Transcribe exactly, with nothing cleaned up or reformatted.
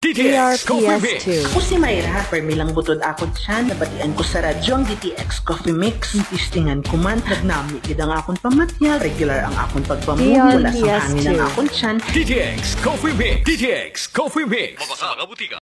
D T X Coffee Mix. Ako si Mayra, permilang butod ako dyan. Nabatian ko sa radyo ang D T X Coffee Mix. Tistingan ko man, nagnami gid ang akong pamatyal. Regular ang akong pagpamug mula sa hangin ang akong tiyan. D T X Coffee Mix. D T X Coffee Mix. Mabasa mga butika.